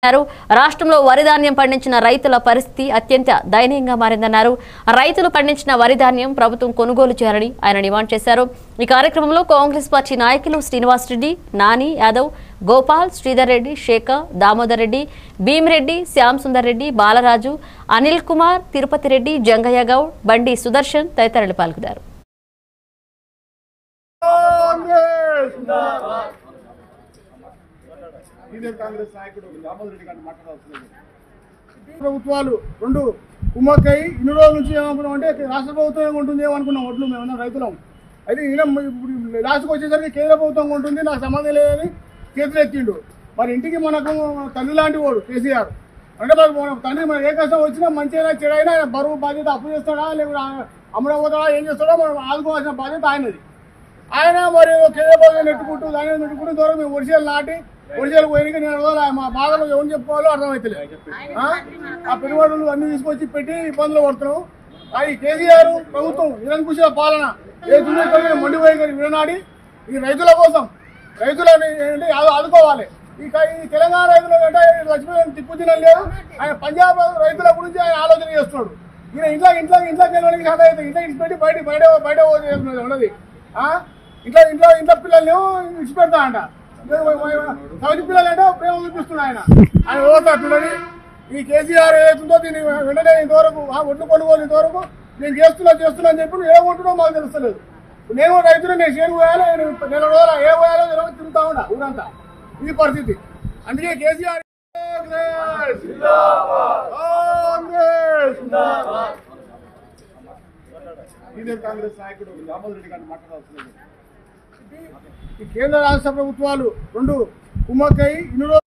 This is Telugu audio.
రాష్ట్రంలో వరి ధాన్యం పండించిన రైతుల పరిస్థితి అత్యంత దయనీయంగా మారిందన్నారు. రైతులు పండించిన వరి ధాన్యం ప్రభుత్వం కొనుగోలు చేయాలని ఆయన డిమాండ్ చేశారు. ఈ కార్యక్రమంలో కాంగ్రెస్ పార్టీ నాయకులు శ్రీనివాస్ రెడ్డి, నాని యాదవ్, గోపాల్, శ్రీధర్ రెడ్డి, శేఖర్, దామోదర్ రెడ్డి, భీమిరెడ్డి, శ్యామ్ సుందర్ రెడ్డి, బాలరాజు, అనిల్ కుమార్, తిరుపతి రెడ్డి, జంగయ్య గౌడ్, బండి సుదర్శన్ తదితరులు పాల్గొన్నారు. కాంగ్రెస్ నాయకుడు దామోదర్ రెడ్డి గారిని మాట్లాడాల్సింది. ప్రభుత్వాలు రెండు కుమ్మక్కై ఇన్ని రోజుల నుంచి ఏమనుకున్నాం అంటే రాష్ట్ర ప్రభుత్వం ఏముంటుంది ఏమనుకున్నాం ఒడ్లు మేమన్నా రైతులం. అయితే ఈయన ఇప్పుడు లాస్ట్కి వచ్చేసరికి కేంద్ర ప్రభుత్వం ఉంటుంది, నాకు సంబంధం లేదని చేతులు ఎత్తిండు. మరి ఇంటికి మనకు తల్లి లాంటి వాడు కేసీఆర్ అంటే మన తండ్రి మన ఏ కష్టం వచ్చినా మంచిగా చెడైనా ఆయన బరువు బాధ్యత అప్పు చేస్తాడా లేకపోతే అమ్మడం పోతాడా ఏం చేస్తాడో మనం ఆదుకోవాల్సిన బాధ్యత ఆయనది. ఆయన మరి కేంద్ర ప్రభుత్వం నెట్టుకుంటూ దాని నెట్టుకుంటూ దూరం మేము వర్షాలు నాటి వర్షాలు పోయినాక నేను మా బాధలు ఎవరు చెప్పుకోవాలో అర్థమవుతలేదు. ఆ పెట్టుబడులు అన్ని తీసుకొచ్చి పెట్టి ఇబ్బందులు పడుతున్నాం. ఈ కేసీఆర్ ప్రభుత్వం నిరంకుశ పాలన మొండిపోయి విడనాడి ఈ రైతుల కోసం రైతులని ఏంటి ఆదుకోవాలి. ఈ తెలంగాణ రైతులు అంటే లక్ష్మీ తిప్పు తినడం లేదు. ఆయన పంజాబ్ రైతుల గురించి ఆయన ఆలోచన చేస్తున్నాడు. ఈయన ఇంట్లోకి వెళ్ళడానికి సాధ అవుతుంది. ఇంట్లో ఇచ్చిపెట్టి బయట ఉన్నది. ఇంట్లో పిల్లల్ని ఇచ్చిపెడతా అంట. సౌతి పిల్లలు అంటే ప్రేమ చూపిస్తున్నాడు ఆయన ఓట్లట్టున్నది. ఈ కేసీఆర్ ఏతుందో దీన్ని వెంటనే ఇంతవరకు ఒడ్లు కొనుగోలు ఇంతవరకు నేను చేస్తున్నా అని చెప్పి నువ్వు ఏముంటుందో మాకు తెలుస్తలేదు. నేను రైతులు నేను చేను పోయాలో నెల రోజుల ఏ పోయాలో తిరుగుతా ఉన్నా ఊరంతా. ఇది పరిస్థితి. అందుకే కేసీఆర్ కాంగ్రెస్ నాయకుడు దామోదర్ రెడ్డి గారిని మాట్లాడాల్సింది. ఈ కేంద్ర రాష్ట్ర ప్రభుత్వాలు రెండు కుమ్మక్కై ఇన్ని